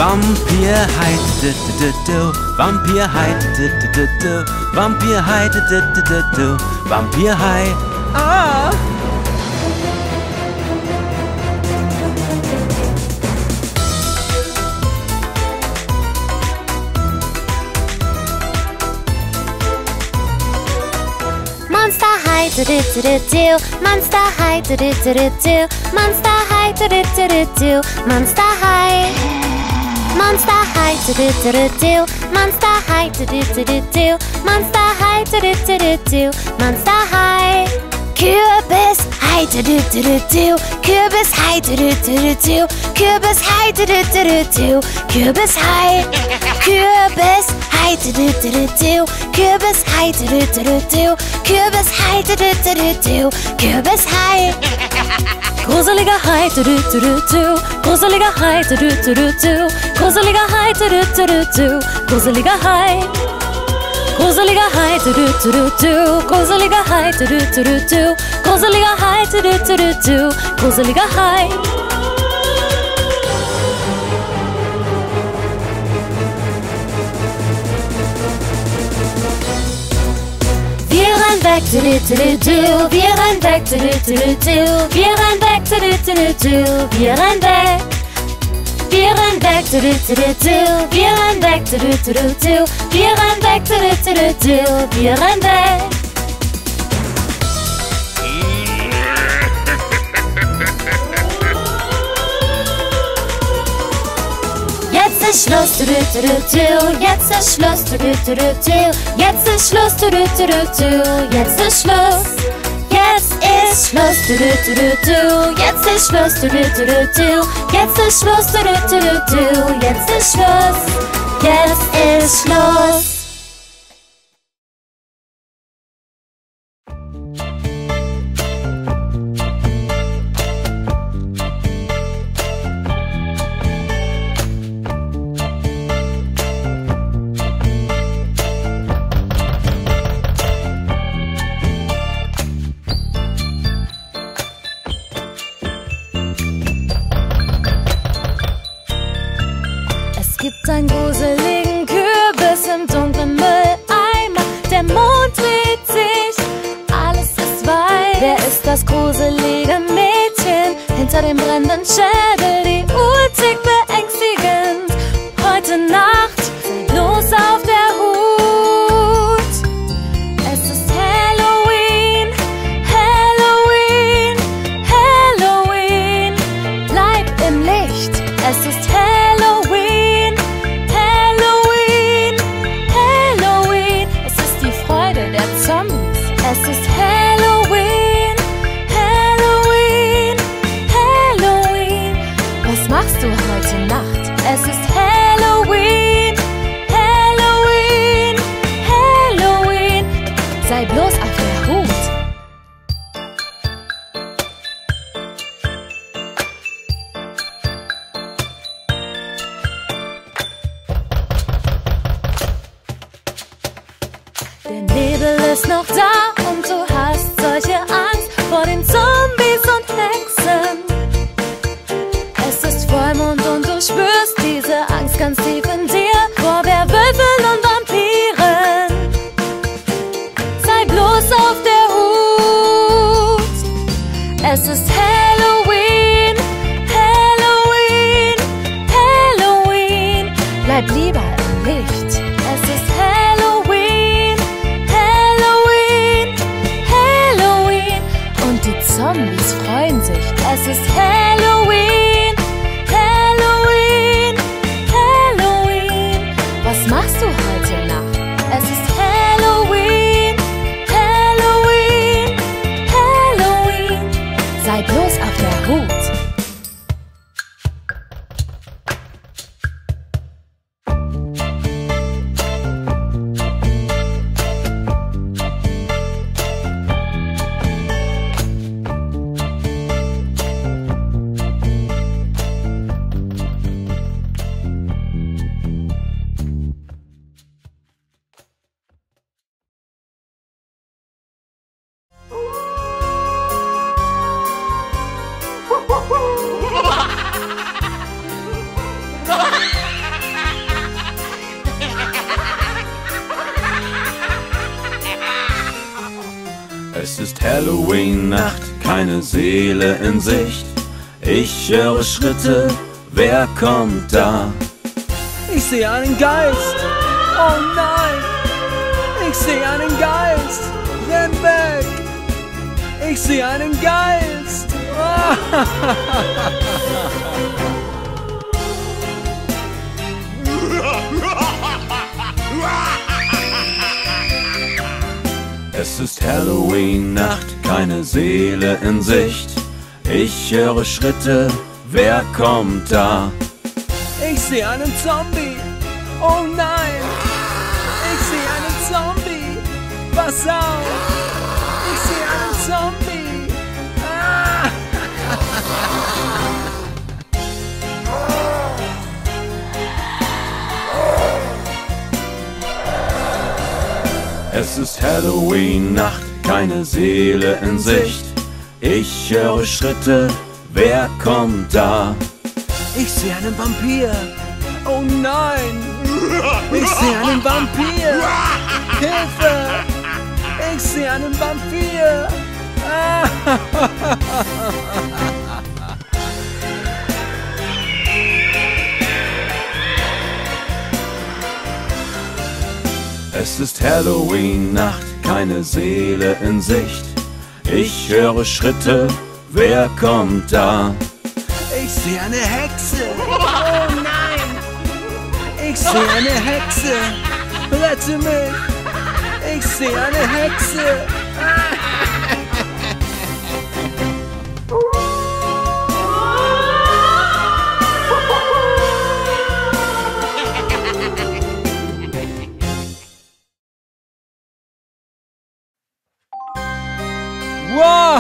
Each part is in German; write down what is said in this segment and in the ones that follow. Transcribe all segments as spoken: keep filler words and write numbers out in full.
Vampirheit, du, du, du, Vampirheit, du, du, du, du, Vampirheit, du, du, du, du, Vampirheit. Ah! Monster High, do do do do do. Monster High, do do do do do. Monster High, do do do do do. Monster High. Monster High, do do do do do. Monster High, do do do do do. Monster High, do do do do do. Monster High. Kürbis High, do do do do do. Kürbis High, do do do do do. Kürbis High, do do do do do. Kürbis High. Kürbis High, do do do do do. Kürbis High, do do do do do. Kürbis High, do do do do do. Kürbis High. Gruseliger Hai, du du du du du. Gruseliger Hai, du du du du du. Gruseliger Hai, du du du du du. Gruseliger Hai. Gruseliger Hai, du du du du du. Gruseliger Hai, du du du du du. Gruseliger Hai, du du du du du. Gruseliger Hai. Wir rennen weg, du du du du. Wir rennen weg, du du du du. Wir rennen weg, du du du du. Wir rennen weg. Wir rennen weg, du du du du. Wir rennen weg, du du du du. Wir rennen weg, du du du du. Wir rennen weg. Jetzt ist Schluss, du du du du. Jetzt ist Schluss, du du du du. Jetzt ist Schluss, du du du du. Jetzt ist Schluss. Jetzt ist Schluss, du du du du. Jetzt ist Schluss, du du du du. Jetzt ist Schluss, du du du du. Jetzt ist Schluss. Jetzt ist Schluss. Einen gruseligen Kürbis im dunklen Mülleimer. Der Mond dreht sich, alles ist weiß. Wer ist das gruselige Mädchen hinter dem brennenden Schädel? Die Uhr tickt beängstigend. Heute Nacht, los auf der Hut. Es ist Halloween, Halloween, Halloween. Bleib im Licht, es ist Halloween. Es ist Halloween, Halloween, Halloween. Was machst du heute Nacht? Es ist Halloween, Halloween, Halloween. Sei bloß auf der Hut. Der Nebel ist noch da und du hast solche Angst vor den Zombies und Hexen. Es ist Vollmond und du spürst diese Angst ganz tief in dir vor Werwölfen und Vampiren. Sei bloß auf der Hut. Es ist Halloween, Halloween, Halloween. Bleib lieber im Licht. Es ist Halloween, Halloween, Halloween. Und die Zombies freuen sich. Es ist Halloween, Halloween, Halloween-Nacht, keine Seele in Sicht. Ich höre Schritte, wer kommt da? Ich sehe einen Geist. Oh nein! Ich sehe einen Geist. Renn weg! Ich sehe einen Geist. Es ist Halloween-Nacht, keine Seele in Sicht. Ich höre Schritte, wer kommt da? Ich sehe einen Zombie. Oh nein! Ich sehe einen Zombie. Pass auf! Ich sehe einen Zombie. Ah. Es ist Halloween-Nacht, keine Seele in Sicht. Ich höre Schritte, wer kommt da? Ich sehe einen Vampir. Oh nein! Ich sehe einen Vampir. Hilfe! Ich sehe einen Vampir. Ah. Es ist Halloween-Nacht, keine Seele in Sicht. Ich höre Schritte, wer kommt da? Ich sehe eine Hexe. Oh nein! Ich sehe eine Hexe. Rette mich. Ich sehe eine Hexe. Wow!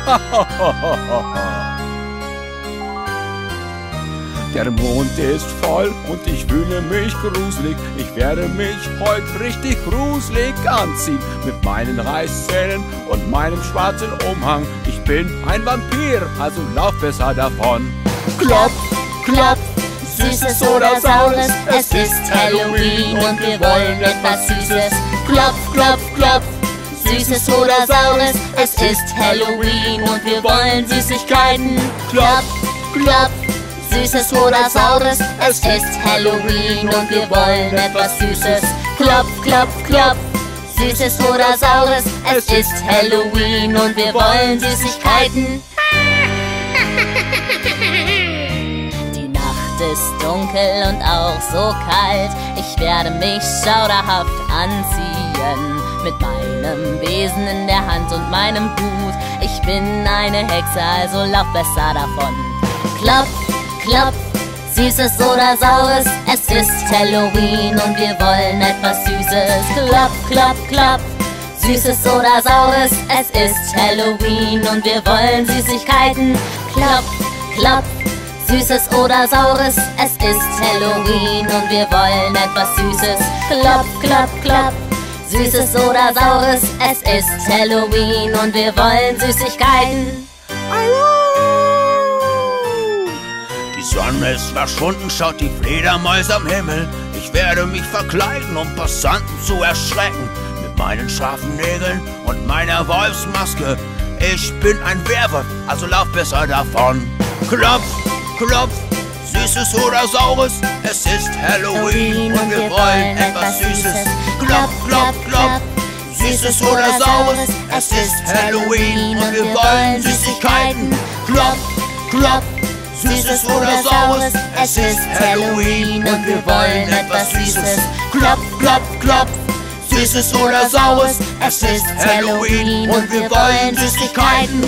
Der Mond ist voll und ich fühle mich gruselig. Ich werde mich heute richtig gruselig anziehen. Mit meinen Reißzähnen und meinem schwarzen Umhang. Ich bin ein Vampir, also lauf besser davon. Klopf, klopf, Süßes oder Saures, es ist Halloween und wir wollen etwas Süßes. Klopf, klopf, klopf, Süßes oder Saures, es ist Halloween und wir wollen Süßigkeiten. Klopf, klopf, Süßes oder Saures, es ist Halloween und wir wollen etwas Süßes. Klopf, klopf, klopf, Süßes oder Saures, es ist Halloween und wir wollen Süßigkeiten. Die Nacht ist dunkel und auch so kalt, ich werde mich schauderhaft anziehen. Mit meinem Besen in der Hand und meinem Hut, ich bin eine Hexe, also lauf besser davon. Klopf, klopf, Süßes oder Saures, es ist Halloween und wir wollen etwas Süßes. Klopf, klopf, klopf, Süßes oder Saures, es ist Halloween und wir wollen Süßigkeiten. Klopf, klopf, Süßes oder Saures, es ist Halloween und wir wollen etwas Süßes. Klopf, klopf, klopf, Süßes oder Saures, es ist Halloween und wir wollen Süßigkeiten. Die Sonne ist verschwunden, schaut die Fledermäuse am Himmel. Ich werde mich verkleiden, um Passanten zu erschrecken. Mit meinen scharfen Nägeln und meiner Wolfsmaske. Ich bin ein Werwolf, also lauf besser davon. Klopf, klopf, Süßes oder Saures, es ist Halloween und wir wollen etwas Süßes. Klopf, klopf, klopf, Süßes oder Saures, es ist Halloween und wir wollen Süßigkeiten. Klopf, klopf, Süßes oder Saures, es ist Halloween und wir wollen etwas Süßes. Klopf, klopf, klopf, Süßes oder Saures, es ist Halloween und wir wollen Süßigkeiten.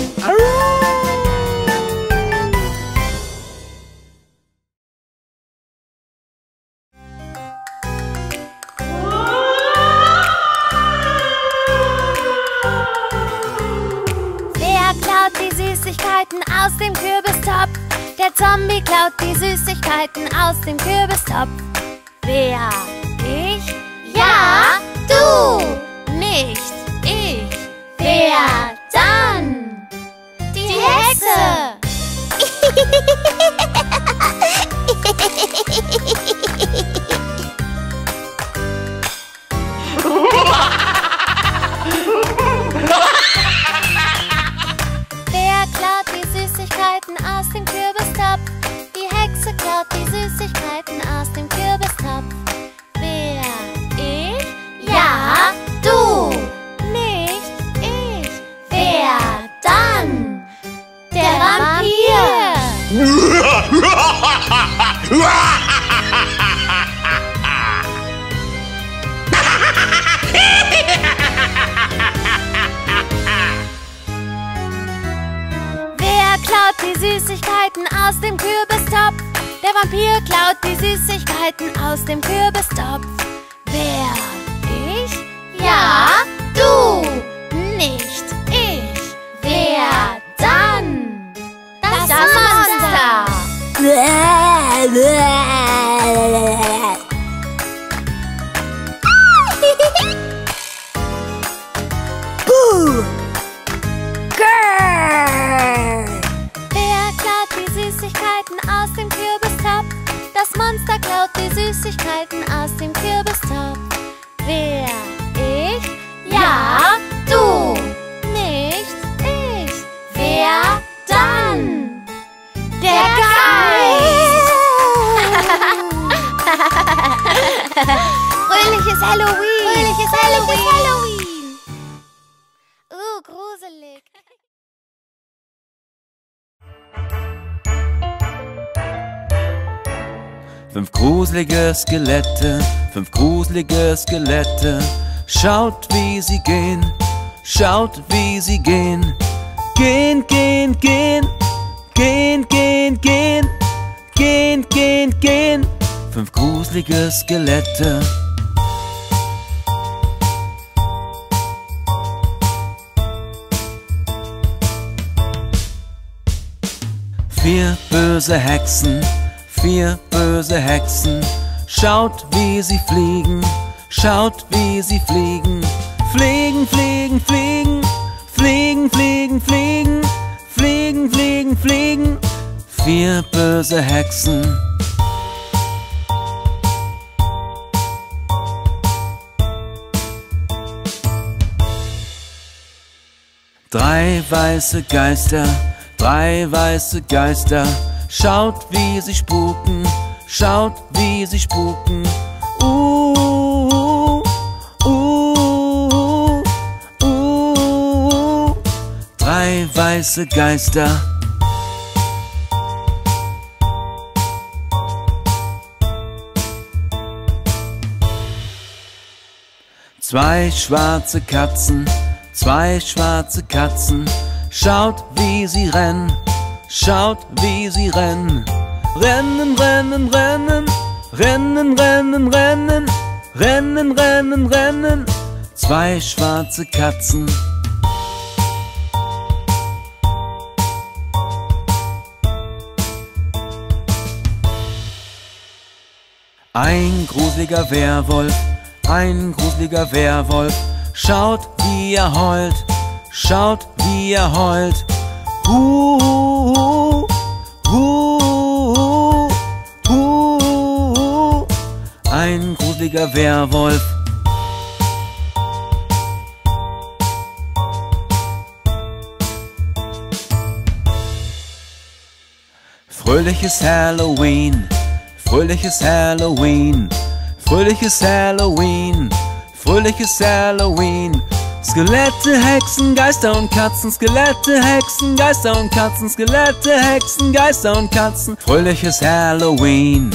Süßigkeiten aus dem Kürbistopf. Der Zombie klaut die Süßigkeiten aus dem Kürbistopf. Wer? Ich? Ja, du! Nicht ich. Wer dann? Die Hexe! Wer klaut die Süßigkeiten aus dem Kürbistopf? Der Vampir klaut die Süßigkeiten aus dem Kürbistopf. Wer? Ich? Ja, du! Nicht ich! Wer dann? Das, das Monster! Buh! Wer klaut die Süßigkeiten aus dem Kürbistopf? Das Monster klaut die Süßigkeiten aus dem Kürbistopf. Wer? Ich? Ja, du! Nicht ich! Wer dann? Der Geist! Fröhliches Halloween! Fröhliches Halloween! Halloween! Uh, gruselig! Fünf gruselige Skelette, fünf gruselige Skelette. Schaut, wie sie gehen, schaut, wie sie gehen. Gehen, gehen, gehen, gehen, gehen, gehen, gehen, gehen, gehen. Fünf gruselige Skelette. Vier böse Hexen, vier böse Hexen. Schaut, wie sie fliegen, schaut, wie sie fliegen. Fliegen, fliegen, fliegen, fliegen, fliegen, fliegen, fliegen, fliegen, fliegen. Vier böse Hexen. Drei weiße Geister, drei weiße Geister. Schaut, wie sie spuken, schaut, wie sie spuken. Uh, uh, uh, uh, uh. Drei weiße Geister. Zwei schwarze Katzen, zwei schwarze Katzen. Schaut, wie sie rennen, schaut, wie sie rennen. Rennen, rennen, rennen, rennen, rennen, rennen, rennen, rennen, rennen. Zwei schwarze Katzen. Ein gruseliger Werwolf, ein gruseliger Werwolf. Schaut, wie er heult, schaut, wie er heult. Hu, hu, hu, hu, hu. Ein gruseliger Werwolf. Fröhliches Halloween, fröhliches Halloween, fröhliches Halloween, fröhliches Halloween. Skelette, Hexen, Geister und Katzen, Skelette, Hexen, Geister und Katzen, Skelette, Hexen, Geister und Katzen. Fröhliches Halloween.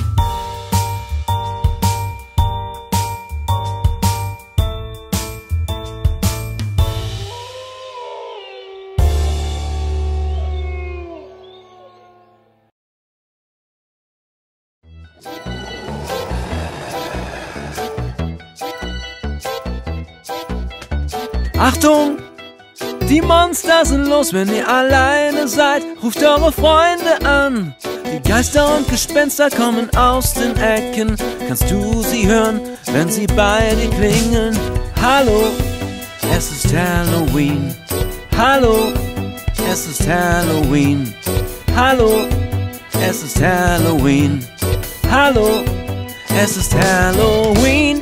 Achtung! Die Monster sind los, wenn ihr alleine seid. Ruft eure Freunde an. Die Geister und Gespenster kommen aus den Ecken. Kannst du sie hören, wenn sie bei dir klingeln? Hallo, es ist Halloween. Hallo, es ist Halloween. Hallo, es ist Halloween. Hallo, es ist Halloween.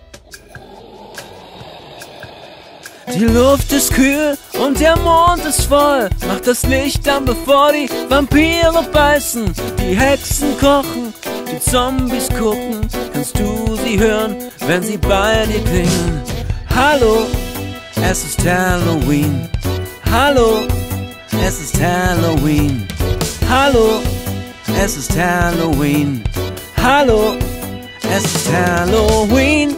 Die Luft ist kühl und der Mond ist voll. Mach das Licht an, bevor die Vampire beißen. Die Hexen kochen, die Zombies gucken. Kannst du sie hören, wenn sie bei dir klingeln? Hallo, es ist Halloween. Hallo, es ist Halloween. Hallo, es ist Halloween. Hallo, es ist Halloween.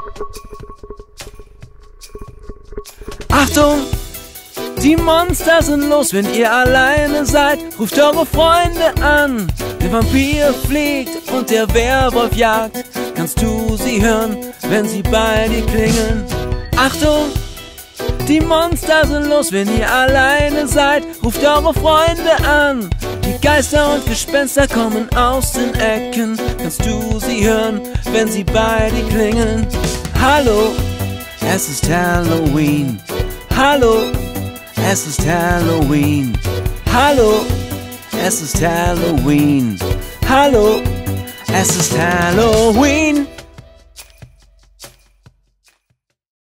Achtung, die Monster sind los, wenn ihr alleine seid. Ruft eure Freunde an. Der Vampir fliegt und der Werwolf jagt. Kannst du sie hören, wenn sie bei dir klingeln? Achtung, die Monster sind los, wenn ihr alleine seid. Ruft eure Freunde an. Die Geister und Gespenster kommen aus den Ecken. Kannst du sie hören, wenn sie bei dir klingeln? Hallo, es ist Halloween. Hallo, es ist Halloween. Hallo, es ist Halloween. Hallo, es ist Halloween.